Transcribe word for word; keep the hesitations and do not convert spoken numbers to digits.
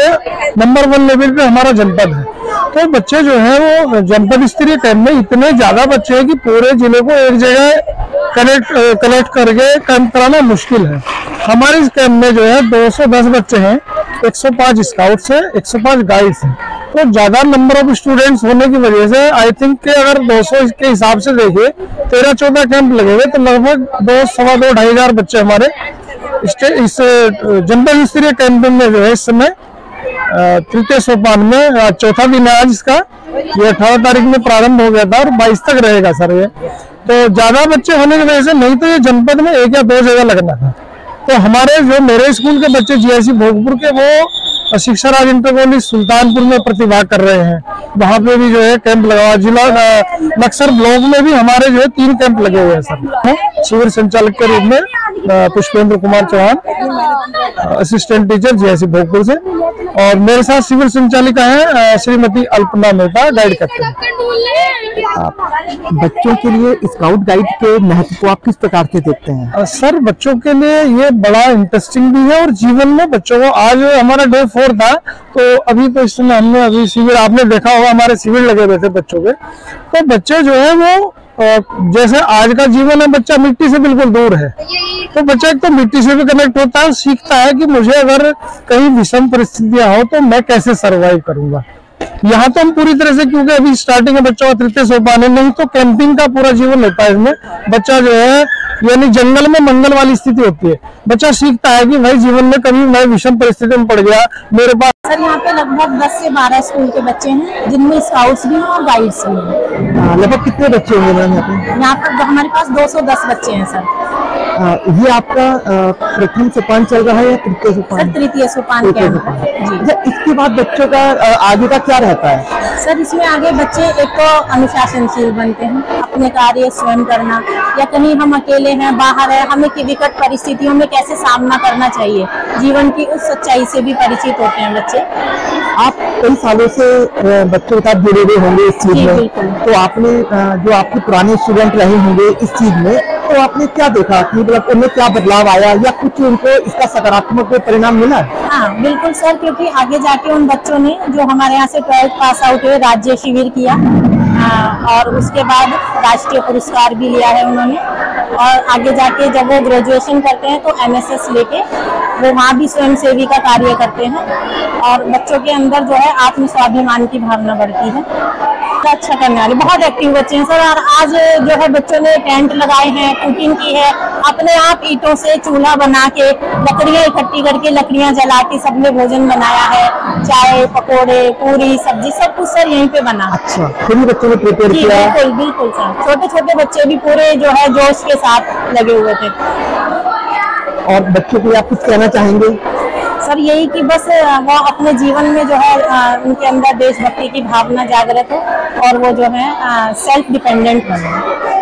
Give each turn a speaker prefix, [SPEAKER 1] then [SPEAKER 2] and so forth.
[SPEAKER 1] Number one level पे हमारा जनपद है। तो बच्चे जो है वो जनपद स्तरीय कैंप में इतने ज्यादा बच्चे हैं कि पूरे जिले को एक जगह कनेक्ट कलेक्ट करके कैंप कराना मुश्किल है। हमारे इस कैंप में जो है दो सौ दस बच्चे हैं, एक सौ पाँच स्काउट्स हैं, एक सौ पाँच गाइड्स हैं। तो ज्यादा नंबर ऑफ स्टूडेंट्स होने की वजह से आई थिंक कि अगर दो सौ के हिसाब से देखें तेरह चौदह कैंप लगे हुए तो लगभग दो सवा दो ढाई हजार बच्चे हमारे इस जनपद स्तरीय कैंप में जो है इस समय तृतीय सोपान में चौथा दिन है आज इसका। ये अठारह तारीख में प्रारंभ हो गया था और बाईस तक रहेगा सर। ये तो ज्यादा बच्चे होने की वजह से, नहीं तो ये जनपद में एक या दो जगह लगना था। तो हमारे जो मेरे स्कूल के बच्चे जीआईसी भोगपुर के वो शिक्षा राज इंटर कॉलेज सुल्तानपुर में प्रतिभाग कर रहे हैं। वहाँ पे भी जो है कैंप लगा। जिला नक्सर ब्लॉक में भी हमारे जो है तीन कैंप लगे हुए हैं सर। शिविर संचालक के रूप में Pushpendra Kumar Chauhan, assistant teacher GIC Bhogpur से, और मेरे साथ शिविर संचालिका है श्रीमती अल्पना मेहता, गाइड करते हैं।
[SPEAKER 2] बच्चों के लिए स्काउट गाइड के महत्व को आप किस प्रकार से देखते हैं?
[SPEAKER 1] सर बच्चों के लिए ये बड़ा इंटरेस्टिंग भी है और जीवन में बच्चों को, आज हमारा डे फोर था तो अभी तो इस समय हमने अभी शिविर, आपने देखा होगा हमारे शिविर लगे हुए थे बच्चों के। तो बच्चे जो है वो जैसे आज का जीवन है, बच्चा मिट्टी से बिल्कुल दूर है। तो बच्चा एक तो मिट्टी से भी कनेक्ट होता है, सीखता है कि मुझे अगर कहीं विषम परिस्थितियां हो तो मैं कैसे सरवाइव करूंगा। यहाँ तो हम पूरी तरह से, क्योंकि अभी स्टार्टिंग में बच्चों का तृतीय सोपान है, नहीं तो कैंपिंग का पूरा जीवन होता है इसमें। बच्चा जो है यानी जंगल में मंगल वाली स्थिति होती है। बच्चा सीखता है कि भाई जीवन में कभी मैं विषम परिस्थिति में पड़ गया, मेरे पास।
[SPEAKER 3] सर यहाँ पे लगभग दस से बारह स्कूल के बच्चे हैं, जिनमें स्काउट्स भी हैं और गाइड्स भी हैं।
[SPEAKER 2] लगभग कितने बच्चे होंगे मैम यहाँ पे?
[SPEAKER 3] यहाँ पर हमारे पास दो सौ दस बच्चे हैं सर।
[SPEAKER 2] आ, ये आपका प्रथम सोपान चल रहा है या तृतीय सोपान?
[SPEAKER 3] सर तृतीय सोपान के
[SPEAKER 2] जी। इसके बाद बच्चों का आगे का क्या रहता है?
[SPEAKER 3] सर इसमें आगे बच्चे एक तो अनुशासनशील बनते हैं, अपने कार्य स्वयं करना, या कहीं हम अकेले हैं, बाहर है, हमें की विकट परिस्थितियों में कैसे सामना करना चाहिए, जीवन की उस सच्चाई से भी परिचित होते हैं बच्चे।
[SPEAKER 2] आप कई सालों से बच्चों के साथ जुड़े हुए होंगे इस चीज में, तो आपने जो आपके पुराने स्टूडेंट रहे होंगे इस चीज में, तो आपने क्या देखा कि मतलब उनमें क्या बदलाव आया या कुछ उनको इसका सकारात्मक परिणाम मिला?
[SPEAKER 3] हाँ बिल्कुल सर, क्योंकि आगे जाके उन बच्चों ने जो हमारे यहाँ से ट्वेल्थ पास आउट हुए राज्य शिविर किया, आ, और उसके बाद राष्ट्रीय पुरस्कार भी लिया है उन्होंने। और आगे जाके जब वो ग्रेजुएशन करते हैं तो एमएसएस लेके वो वहाँ भी स्वयं सेवी का कार्य करते हैं और बच्चों के अंदर जो है आत्म स्वाभिमान की भावना बढ़ती है। अच्छा करने वाले बहुत एक्टिव बच्चे हैं सर। और आज जो है बच्चों ने टेंट लगाए हैं, कुकिंग की है, अपने आप ईंटों से चूल्हा बना के, लकड़ियाँ इकट्ठी करके, लकड़ियाँ जला के सबने भोजन बनाया है। चाय, पकोड़े, पूरी, सब्जी सब कुछ सर यहीं पे बना।
[SPEAKER 2] अच्छा, खुद ही बच्चों ने प्रिपेयर किया?
[SPEAKER 3] बिल्कुल बिल्कुल सर, छोटे छोटे बच्चे भी पूरे जो है जोश के साथ लगे हुए थे।
[SPEAKER 2] और बच्चों को आप कुछ कहना चाहेंगे?
[SPEAKER 3] सर यही कि बस वो अपने जीवन में जो है उनके अंदर देशभक्ति की भावना जागृत हो और वो जो है सेल्फ डिपेंडेंट बने।